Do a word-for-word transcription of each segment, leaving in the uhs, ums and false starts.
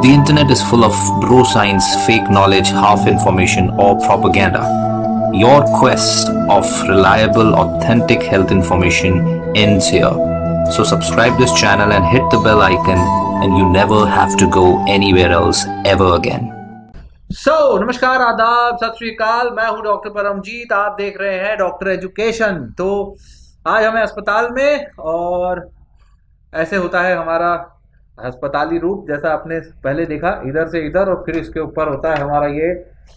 The internet is full of bro science, fake knowledge, half information, or propaganda. Your quest of reliable, authentic health information ends here. So subscribe this channel and hit the bell icon, and you never have to go anywhere else ever again. So so, नमस्कार, आदाब, सत श्री अकाल। मैं हूं doctor Paramjit. आप देख रहे हैं डॉक्टर एजुकेशन। तो आज हमें अस्पताल में, और ऐसे होता है हमारा अस्पताली रूप, जैसा आपने पहले देखा, इधर से इधर और फिर इसके ऊपर होता है हमारा ये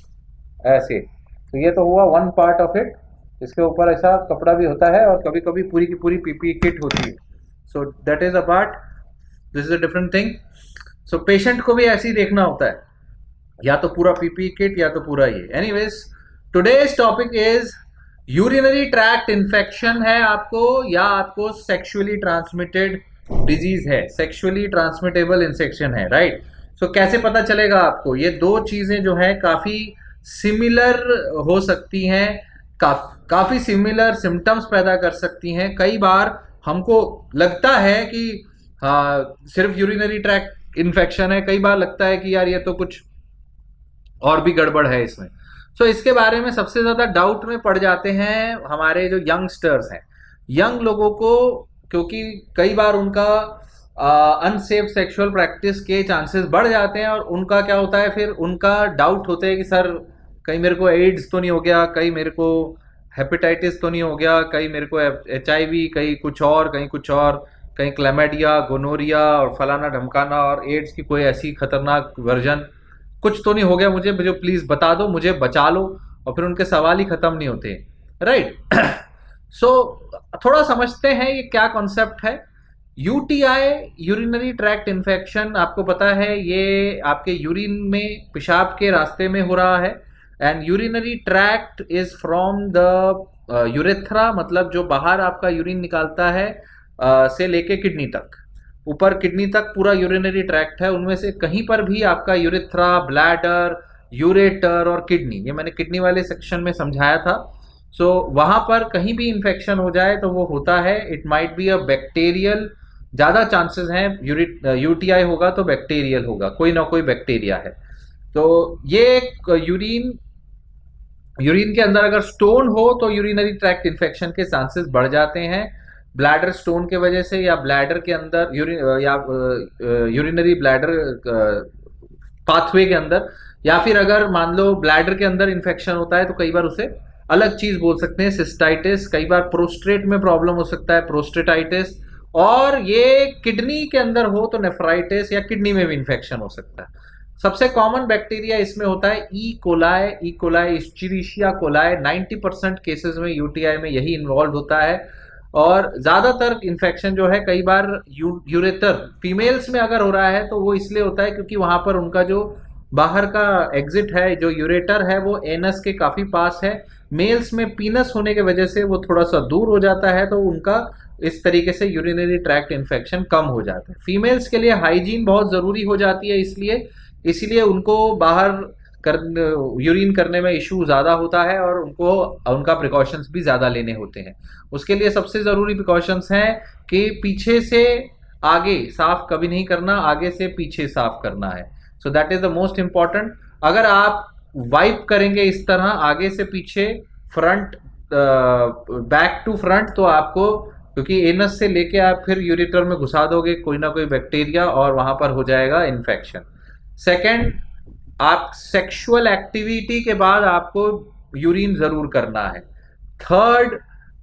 ऐसे। तो ये तो हुआ वन पार्ट ऑफ इट। इसके ऊपर ऐसा कपड़ा भी होता है और कभी कभी पूरी की पूरी पीपी किट होती है। So that is a part, this is a different thing. So patient को भी ऐसे ही देखना होता है, या तो पूरा पीपी किट या तो पूरा ये। Anyways, today's topic is urinary tract infection है आपको, या आपको सेक्सुअली ट्रांसमिटेड डिजीज है, सेक्सुअली ट्रांसमिटेबल इन्फेक्शन है, राइट। सो कैसे पता चलेगा आपको? ये दो चीजें जो है काफी सिमिलर हो सकती हैं, काफ, काफी सिमिलर सिम्टम्स पैदा कर सकती हैं। कई बार हमको लगता है कि हाँ सिर्फ यूरिनरी ट्रैक्ट इन्फेक्शन है, कई बार लगता है कि यार ये तो कुछ और भी गड़बड़ है इसमें। सो so, इसके बारे में सबसे ज्यादा डाउट में पड़ जाते हैं हमारे जो यंगस्टर्स हैं, यंग लोगों को, क्योंकि कई बार उनका अनसेफ सेक्सुअल प्रैक्टिस के चांसेस बढ़ जाते हैं, और उनका क्या होता है, फिर उनका डाउट होता है कि सर कहीं मेरे को एड्स तो नहीं हो गया, कहीं मेरे को हेपेटाइटिस तो नहीं हो गया, कहीं मेरे को एच आई वी, कहीं कुछ और, कहीं कुछ और, कहीं क्लैमिडिया, गोनोरिया और फलाना ढमकाना, और एड्स की कोई ऐसी खतरनाक वर्जन कुछ तो नहीं हो गया मुझे, मुझे प्लीज बता दो, मुझे बचा लो। और फिर उनके सवाल ही खत्म नहीं होते, राइट। सो थोड़ा समझते हैं ये क्या कॉन्सेप्ट है। यूटीआई, यूरिनरी ट्रैक्ट इन्फेक्शन, आपको पता है ये आपके यूरिन में, पेशाब के रास्ते में हो रहा है। And urinary tract is from the urethra, मतलब जो बाहर आपका यूरिन निकालता है uh, से लेके किडनी तक, ऊपर किडनी तक पूरा यूरिनरी ट्रैक्ट है। उनमें से कहीं पर भी आपका यूरेथ्रा, ब्लैडर, यूरेटर और किडनी, ये मैंने किडनी वाले सेक्शन में समझाया था। सो so, वहां पर कहीं भी इंफेक्शन हो जाए तो वो होता है, it might be a bacterial, ज्यादा चांसेस हैं यूटीआई होगा तो बैक्टीरियल होगा, कोई ना कोई बैक्टीरिया है। तो ये यूरिन यूरिन के अंदर अगर स्टोन हो तो यूरिनरी ट्रैक्ट इन्फेक्शन के चांसेस बढ़ जाते हैं, ब्लैडर स्टोन के वजह से, या ब्लैडर के अंदर यूरिन, या यूरिनरी ब्लैडर पाथवे के अंदर, या फिर अगर मान लो ब्लैडर के अंदर इन्फेक्शन होता है तो कई बार उसे अलग चीज बोल सकते हैं, सिस्टाइटिस। कई बार प्रोस्टेट में प्रॉब्लम हो सकता है, प्रोस्टेटाइटिस। और ये किडनी के अंदर हो तो नेफ्राइटिस, या किडनी में भी इन्फेक्शन हो सकता है। सबसे कॉमन बैक्टीरिया इसमें होता है E coli, E coli, Escherichia coli. Ninety percent cases में यूटीआई में यही इन्वॉल्व होता है। और ज्यादातर इन्फेक्शन जो है कई बार यू, यूरेटर फीमेल्स में अगर हो रहा है तो वो इसलिए होता है क्योंकि वहां पर उनका जो बाहर का एग्जिट है, जो यूरेटर है, वो एनस के काफी पास है। मेल्स में पीनस होने की वजह से वो थोड़ा सा दूर हो जाता है, तो उनका इस तरीके से यूरिनरी ट्रैक्ट इन्फेक्शन कम हो जाता है। फीमेल्स के लिए हाइजीन बहुत जरूरी हो जाती है, इसलिए इसलिए उनको बाहर कर यूरिन करने में इशू ज़्यादा होता है, और उनको उनका प्रिकॉशंस भी ज़्यादा लेने होते हैं। उसके लिए सबसे ज़रूरी प्रिकॉशंस हैं कि पीछे से आगे साफ कभी नहीं करना, आगे से पीछे साफ करना है। So that is the most important. अगर आप वाइप करेंगे इस तरह आगे से पीछे, फ्रंट बैक टू फ्रंट, तो आपको, क्योंकि एनस से लेके आप फिर यूरेटर में घुसा दोगे कोई ना कोई बैक्टीरिया, और वहाँ पर हो जाएगा इन्फेक्शन। सेकेंड, आप सेक्सुअल एक्टिविटी के बाद आपको यूरिन जरूर करना है। थर्ड,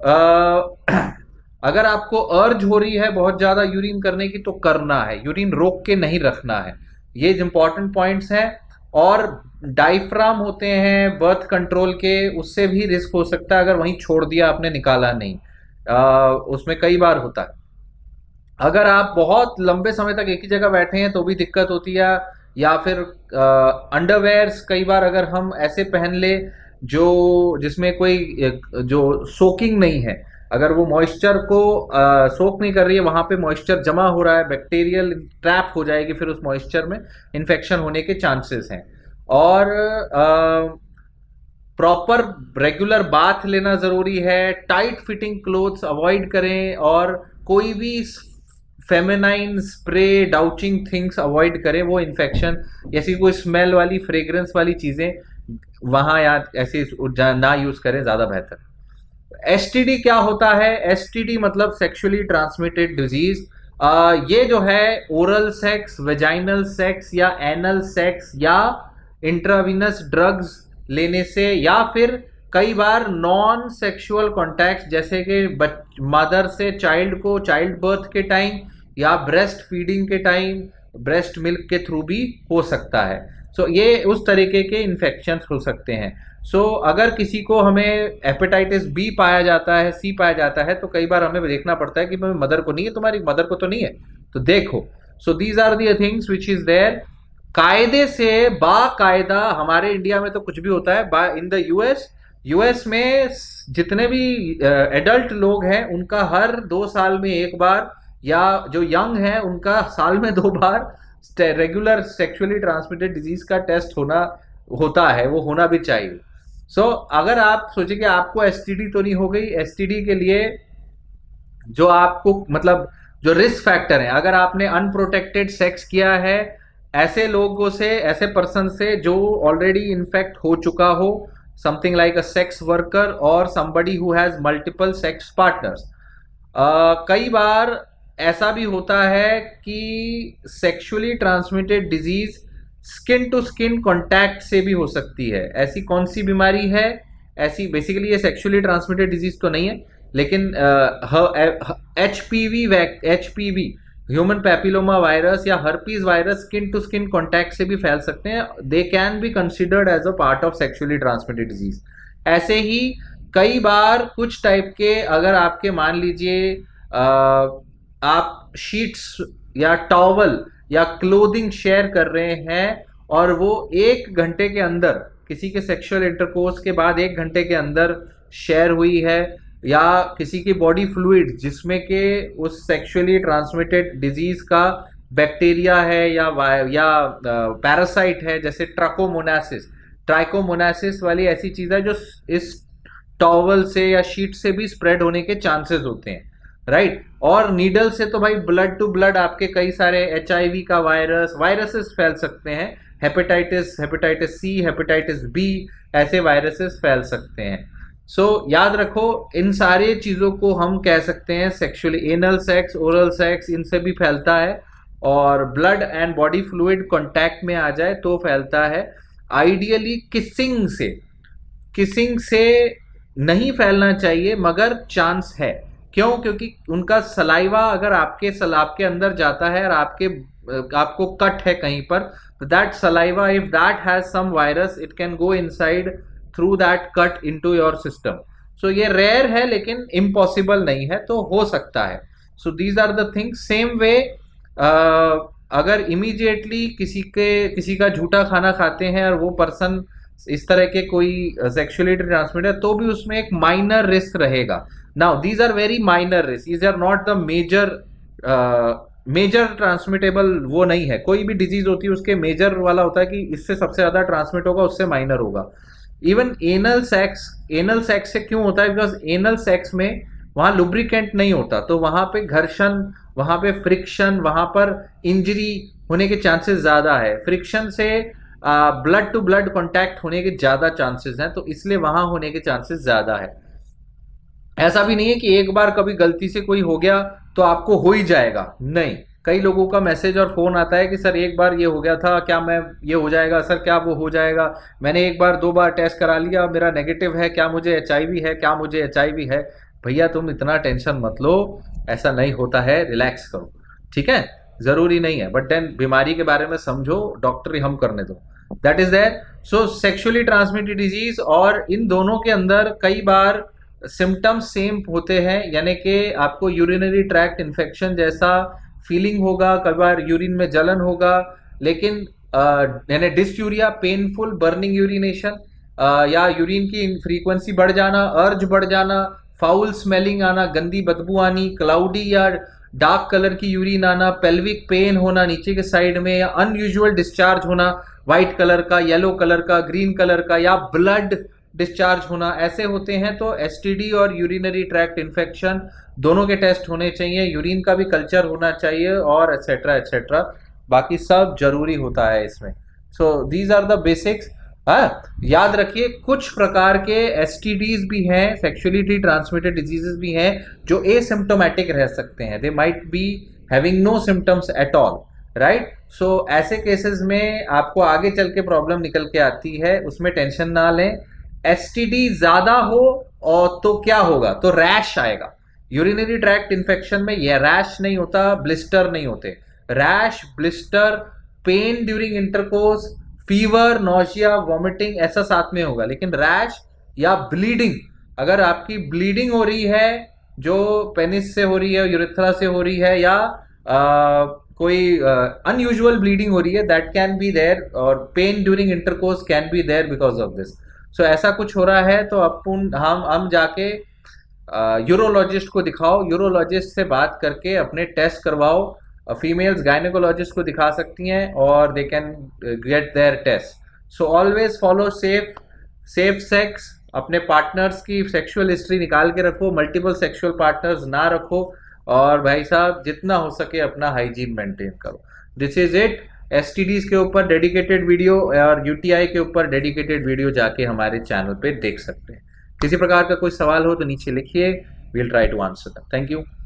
अगर आपको अर्ज हो रही है बहुत ज्यादा यूरिन करने की तो करना है, यूरिन रोक के नहीं रखना है। ये इंपॉर्टेंट पॉइंट्स हैं। और डायफ्राम होते हैं बर्थ कंट्रोल के, उससे भी रिस्क हो सकता है अगर वहीं छोड़ दिया आपने, निकाला नहीं। आ, उसमें कई बार होता है। अगर आप बहुत लंबे समय तक एक ही जगह बैठे हैं तो भी दिक्कत होती है। या फिर अंडरवेयर्स कई बार अगर हम ऐसे पहन ले जो जिसमें कोई जो सोकिंग नहीं है, अगर वो मॉइस्चर को आ, सोक नहीं कर रही है, वहां पे मॉइस्चर जमा हो रहा है, बैक्टीरियल ट्रैप हो जाएगी, फिर उस मॉइस्चर में इन्फेक्शन होने के चांसेस हैं। और प्रॉपर रेगुलर बाथ लेना जरूरी है। टाइट फिटिंग क्लोथ्स अवॉइड करें, और कोई भी feminine spray douching things avoid करें, वो इन्फेक्शन ऐसी कोई स्मेल वाली फ्रेग्रेंस वाली चीज़ें वहाँ या ऐसी ना यूज़ करें, ज़्यादा बेहतर। एसटीडी क्या होता है? एसटीडी मतलब सेक्सुअली ट्रांसमिटेड डिजीज। ये जो है ओरल सेक्स, वेजाइनल सेक्स या एनल सेक्स या इंट्रावीनस ड्रग्स लेने से, या फिर कई बार नॉन सेक्सुअल कॉन्टैक्ट जैसे कि मदर से चाइल्ड को चाइल्ड बर्थ के टाइम या ब्रेस्ट फीडिंग के टाइम ब्रेस्ट मिल्क के थ्रू भी हो सकता है। सो so, ये उस तरीके के इन्फेक्शन हो सकते हैं। सो so, अगर किसी को हमें हेपेटाइटिस बी पाया जाता है, सी पाया जाता है, तो कई बार हमें देखना पड़ता है कि मदर को नहीं है, तुम्हारी मदर को तो नहीं है, तो देखो। So these are the things which is there. कायदे से बाकायदा हमारे इंडिया में तो कुछ भी होता है। इन द यूएस यूएस में जितने भी एडल्ट लोग हैं उनका हर दो साल में एक बार, या जो यंग है उनका साल में दो बार रेगुलर सेक्सुअली ट्रांसमिटेड डिजीज का टेस्ट होना होता है, वो होना भी चाहिए। सो so, अगर आप सोचे कि आपको एसटीडी तो नहीं हो गई, एसटीडी के लिए जो आपको मतलब जो रिस्क फैक्टर है, अगर आपने अनप्रोटेक्टेड सेक्स किया है ऐसे लोगों से, ऐसे पर्सन से जो ऑलरेडी इन्फेक्ट हो चुका हो, something like a sex worker और somebody who has multiple sex partners. कई बार ऐसा भी होता है कि sexually transmitted disease skin to skin contact से भी हो सकती है। ऐसी कौन सी बीमारी है? ऐसी बेसिकली ये सेक्सुअली ट्रांसमिटेड डिजीज तो नहीं है, लेकिन HPV HPV human papilloma virus या herpes virus skin to skin contact से भी फैल सकते हैं। They can be considered as a part of sexually transmitted disease. ऐसे ही कई बार कुछ टाइप के, अगर आपके मान लीजिए आप शीट्स या टॉवल या क्लोथिंग शेयर कर रहे हैं और वो एक घंटे के अंदर किसी के सेक्सुअल इंटरकोर्स के बाद एक घंटे के अंदर शेयर हुई है, या किसी की बॉडी फ्लूइड जिसमें के उस सेक्सुअली ट्रांसमिटेड डिजीज का बैक्टीरिया है या या पैरासाइट है, जैसे ट्राकोमोनासिस ट्राइकोमोनासिस वाली ऐसी चीज़ है जो इस टॉवल से या शीट से भी स्प्रेड होने के चांसेस होते हैं, राइट right? और नीडल से तो भाई ब्लड टू ब्लड आपके कई सारे एचआईवी का वायरस वायरसेस फैल सकते हैं, hepatitis hepatitis C, hepatitis B, ऐसे वायरसेस फैल सकते हैं। सो so, याद रखो, इन सारी चीज़ों को हम कह सकते हैं sexually, anal sex, oral sex, इनसे भी फैलता है, और blood and body fluid contact में आ जाए तो फैलता है। आइडियली किसिंग से किसिंग से नहीं फैलना चाहिए, मगर चांस है। क्यों? क्योंकि उनका सलाइवा अगर आपके सलाब के अंदर जाता है और आपके आपको कट है कहीं पर, that saliva if that has some virus it can go inside through that cut into your system. So ये रेयर है लेकिन इम्पॉसिबल नहीं है, तो हो सकता है। So these are the things. Same way अगर इमीडिएटली किसी के किसी का झूठा खाना खाते हैं और वो पर्सन इस तरह के कोई सेक्सुअली ट्रांसमिटेड है, तो भी उसमें एक माइनर रिस्क रहेगा। Now these are very minor risk, these are not the major major transmittable, वो नहीं है। कोई भी डिजीज होती है उसके मेजर वाला होता है कि इससे सबसे ज्यादा ट्रांसमिट होगा, उससे माइनर होगा। Even anal sex, anal sex से क्यों होता है? बिकॉज एनल सेक्स में वहाँ लुब्रिकेंट नहीं होता, तो वहाँ पे घर्षण, वहाँ पे फ्रिक्शन, वहाँ पर इंजरी होने के चांसेस ज़्यादा है। फ्रिक्शन से ब्लड टू ब्लड कॉन्टैक्ट होने के ज़्यादा चांसेस हैं, तो इसलिए वहाँ होने के चांसेस ज़्यादा है। ऐसा भी नहीं है कि एक बार कभी गलती से कोई हो गया तो आपको हो ही जाएगा, नहीं। कई लोगों का मैसेज और फ़ोन आता है कि सर एक बार ये हो गया था, क्या मैं ये हो जाएगा? सर क्या वो हो जाएगा? मैंने एक बार दो बार टेस्ट करा लिया, मेरा नेगेटिव है, क्या मुझे एचआईवी है? क्या मुझे एचआईवी है? भैया तुम इतना टेंशन मत लो, ऐसा नहीं होता है, रिलैक्स करो, ठीक है? ज़रूरी नहीं है, बट देन बीमारी के बारे में समझो, डॉक्टरी हम करने दो, that is there. So sexually transmitted disease, और इन दोनों के अंदर कई बार सिम्टम्स सेम होते हैं, यानी कि आपको यूरिनरी ट्रैक्ट इन्फेक्शन जैसा फीलिंग होगा, कई बार यूरिन में जलन होगा, लेकिन यानी डिस्यूरिया, पेनफुल बर्निंग यूरिनेशन, या यूरिन की फ्रीक्वेंसी बढ़ जाना, अर्ज बढ़ जाना, फाउल स्मेलिंग आना, गंदी बदबू आनी, क्लाउडी या डार्क कलर की यूरिन आना, पेल्विक पेन होना नीचे के साइड में, या अनयूजुअल डिस्चार्ज होना, वाइट कलर का, येलो कलर का, ग्रीन कलर का, या ब्लड डिस्चार्ज होना, ऐसे होते हैं। तो एसटीडी और यूरिनरी ट्रैक्ट इन्फेक्शन दोनों के टेस्ट होने चाहिए, यूरिन का भी कल्चर होना चाहिए और एट्सेट्रा एट्सेट्रा, बाकी सब जरूरी होता है इसमें। So these are the basics. हाँ, याद रखिए कुछ प्रकार के एसटीडीज भी हैं, सेक्सुअली ट्रांसमिटेड डिजीजेस भी हैं जो एसिम्प्टोमेटिक रह सकते हैं, they might be having no symptoms at all, right. So ऐसे केसेस में आपको आगे चल के प्रॉब्लम निकल के आती है, उसमें टेंशन ना लें। एसटीडी ज्यादा हो और तो क्या होगा, तो रैश आएगा। यूरिनरी ट्रैक्ट इन्फेक्शन में यह रैश नहीं होता, ब्लिस्टर नहीं होते। Rash, blister, pain during intercourse, fever, nausea, vomiting ऐसा साथ में होगा, लेकिन रैश या ब्लीडिंग, अगर आपकी ब्लीडिंग हो रही है जो पेनिस से हो रही है, यूरेथ्रा से हो रही है, या आ, कोई अनयूजुअल ब्लीडिंग हो रही है, दैट कैन बी देयर, और pain during intercourse can be there because of this. So ऐसा कुछ हो रहा है तो अपन हम हम जाके यूरोलॉजिस्ट को दिखाओ, यूरोलॉजिस्ट से बात करके अपने टेस्ट करवाओ। फीमेल्स गायनेकोलॉजिस्ट को दिखा सकती हैं और they can get their test. So always follow safe safe sex, अपने पार्टनर्स की सेक्सुअल हिस्ट्री निकाल के रखो, मल्टीपल सेक्सुअल पार्टनर्स ना रखो, और भाई साहब जितना हो सके अपना हाइजीन मेंटेन करो। This is it. एसटीडीज के ऊपर डेडिकेटेड वीडियो और यूटीआई के ऊपर डेडिकेटेड वीडियो जाके हमारे चैनल पे देख सकते हैं। किसी प्रकार का कोई सवाल हो तो नीचे लिखिए, we will try to answer them. Thank you.